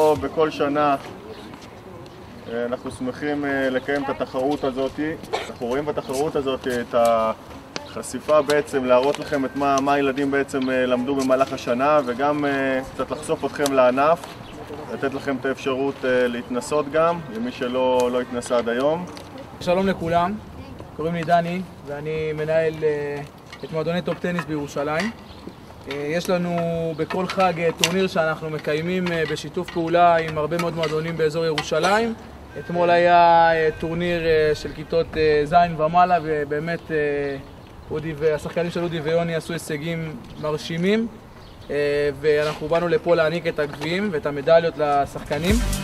פה בכל שנה אנחנו שמחים לקיים את התחרות הזאת. אנחנו רואים בתחרות הזאת את החשיפה בעצם, להראות לכם את מה הילדים בעצם למדו במהלך השנה, וגם קצת לחשוף אתכם לענף, לתת לכם את האפשרות להתנסות גם, למי שלא התנסה עד היום. שלום לכולם, קוראים לי דני ואני מנהל את מועדוני טופ טניס בירושלים. יש לנו בכל חג טורניר שאנחנו מקיימים בשיתוף פעולה עם הרבה מאוד מועדונים באזור ירושלים. אתמול היה טורניר של כיתות ז' ומעלה, ובאמת השחקנים של אודי ויוני עשו הישגים מרשימים, ואנחנו באנו לפה להעניק את הגביעים ואת המדליות לשחקנים.